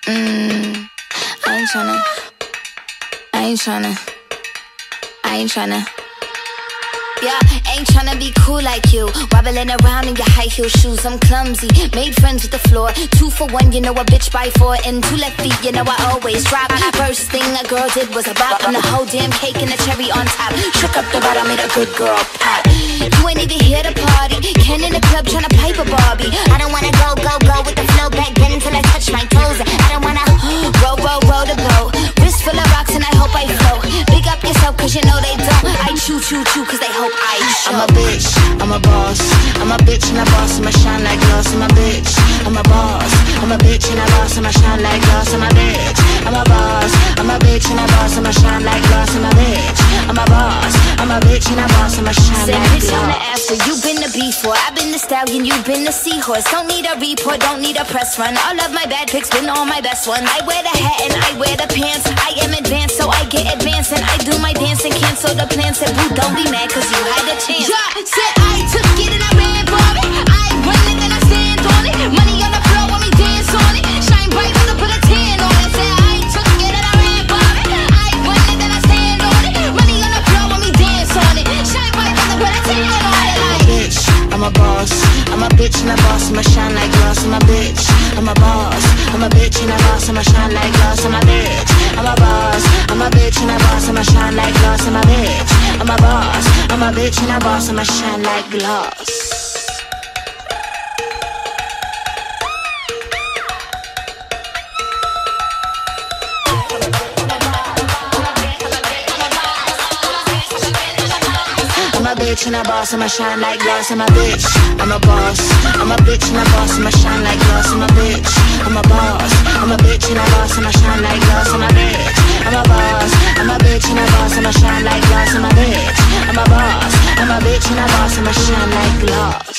I ain't tryna. Yeah, ain't tryna be cool like you, wobbling around in your high heel shoes. I'm clumsy, made friends with the floor. 2 for 1, you know a bitch by 4. And 2 left feet, you know I always drop. First thing a girl did was a bop, and the whole damn cake and the cherry on top. Shook up the bottom, made a good girl pop. You ain't even here to party, Ken in the club tryna pipe a Barbie. I don't wanna go with the flow back then till I touch my toes. I don't wanna roll the boat. Wrist full of rocks and I hope I float. Big up yourself cause you know they don't. I chew cause they hope I show. I'm a bitch, I'm a boss. I'm a bitch and a boss, I'ma shine like glass. I'm a bitch, I'm a boss. I'm a bitch and a boss, I'ma shine like glass. I'm a bitch, I'm a boss. I'm a bitch and a boss, I'ma shine like glass. I'm a bitch, I'm a boss. I'm a bitch and a boss, I'ma shine like glass. Bitch on the after, you been the before. I've been the stallion, you've been the seahorse. Don't need a report, don't need a press run. All of my bad pics been all my best ones. I wear the hat and I wear the pants. I am advanced, so I get advanced. And I do my dance and cancel the plans. Said boo, don't be mad cause you had a chance. Yeah, said I took it and I ran for it. I run it and I stand on it. Money on the floor when we dance on it. Shine bright when I put a tan on it. Said I took it and I ran for it. I run it and I stand on it. Money on the floor when we dance on it. Shine bright when I put a tan on it. I'm a bitch, I'm a boss. I'm a bitch and a boss, I'ma shine like glass. I'm a bitch, I'm a boss. I'm a bitch and a boss, I'ma shine like glass. I'm a bitch, I'm a boss. I'm a bitch and a boss, I'ma shine like glass. I'm a bitch, I'm a boss. I'm a bitch and a boss, I'ma shine like glass. I'm a bitch and a boss, I'ma shine like glass. I'm a bitch, I'm a boss. I'm a bitch and a boss, I'ma shine like glass. I'm a bitch, I'm a boss. I'm a bitch and a boss, I'ma shine like glass. I'm a bitch, I'm a boss. I'm a bitch and a boss, I'ma shine like glass. I'm a bitch, I'm a boss. I'm a bitch and a boss, I'ma shine like glass.